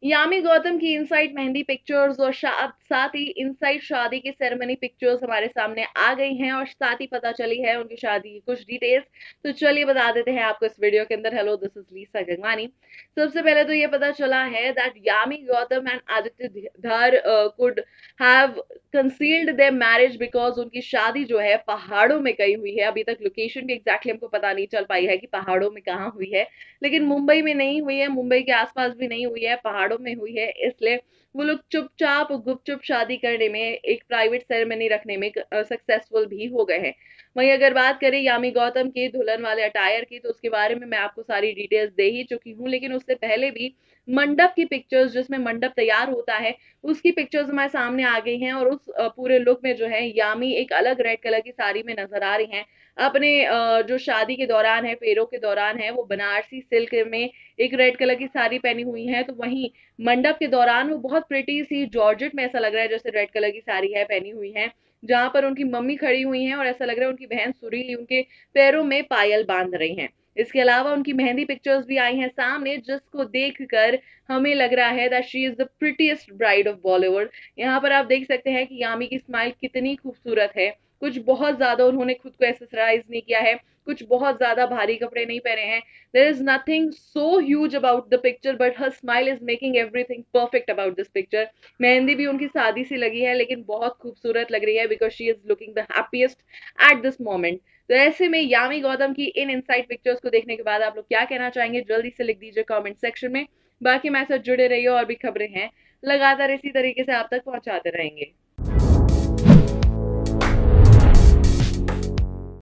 यामी गौतम की inside mehndi pictures और साथ ही इनसाइड शादी की सेरेमनी पिक्चर्स हमारे सामने आ गई हैं और साथ ही पता चली है उनकी शादी की कुछ डिटेल्स। तो चलिए बता देते हैं आपको इस वीडियो के अंदर। Hello, this is Lisa Gangwani. सबसे पहले तो ये पता चला है that Yami Gautam and Aditya Dhar could have concealed their marriage because उनकी शादी जो है पहाड़ों में कही हुई है। अभी तक लोकेशन भी एग्जैक्टली हमको पता नहीं चल पाई है कि पहाड़ों में कहाँ हुई है, लेकिन मुंबई में नहीं हुई है, मुंबई के आसपास भी नहीं हुई है, पहाड़ों में हुई है। इसलिए वो लोग चुपचाप गुपचुप शादी करने में, एक प्राइवेट सेरेमनी रखने में सक्सेसफुल भी हो गए हैं। वहीं अगर बात करें यामी गौतम के दुल्हन वाले अटायर की, तो उसके बारे में मैं आपको सारी डिटेल्स दे ही चुकी हूँ, लेकिन उससे पहले भी मंडप की पिक्चर्स, जिसमें मंडप तैयार होता है, उसकी पिक्चर्स हमारे सामने आ गई हैं। और उस पूरे लुक में जो है यामी एक अलग रेड कलर की साड़ी में नजर आ रही हैं। अपने जो शादी के दौरान है, फेरों के दौरान है, वो बनारसी सिल्क में एक रेड कलर की साड़ी पहनी हुई है। तो वहीं मंडप के दौरान वो बहुत प्रिटी सी जॉर्जेट में, ऐसा लग रहा है जैसे रेड कलर की साड़ी है, पहनी हुई है, जहां पर उनकी मम्मी खड़ी हुई हैं और ऐसा लग रहा है उनकी बहन सुरीली उनके पैरों में पायल बांध रही हैं। इसके अलावा उनकी मेहंदी पिक्चर्स भी आई हैं सामने, जिसको देखकर हमें लग रहा है that she is the prettiest bride of Bollywood. यहाँ पर आप देख सकते हैं कि यामी की स्माइल कितनी खूबसूरत है। कुछ बहुत ज्यादा उन्होंने खुद को एक्सरसाइज नहीं किया है, कुछ बहुत ज्यादा भारी कपड़े नहीं पहने हैं। There is nothing so huge about the picture, but her smile is making everything perfect about this picture. Mehndi भी उनकी सादी सी लगी है, लेकिन बहुत खूबसूरत लग रही है, because she is looking the happiest at this moment. तो ऐसे में यामी गौतम की इन इनसाइड पिक्चर्स को देखने के बाद आप लोग क्या कहना चाहेंगे, जल्दी से लिख दीजिए कमेंट सेक्शन में। बाकी हमारे साथ जुड़े रहिए, और भी खबरें हैं लगातार इसी तरीके से आप तक पहुंचाते रहेंगे।